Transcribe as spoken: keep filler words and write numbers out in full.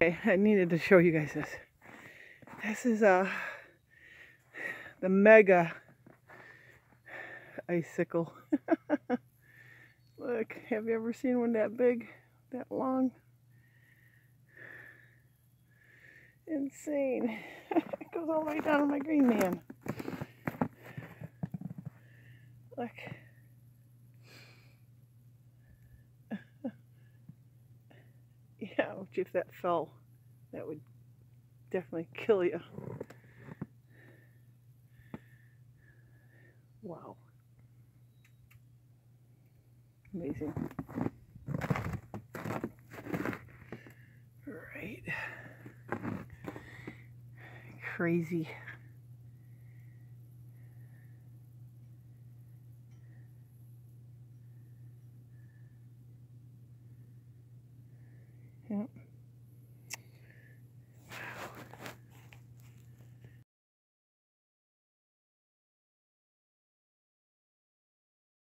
Okay, I needed to show you guys this. This is uh, the mega icicle. Look, have you ever seen one that big, that long? Insane. It goes all the way down to my green man. Look. Yeah, which if that fell, that would definitely kill you. Wow. Amazing. Right. Crazy.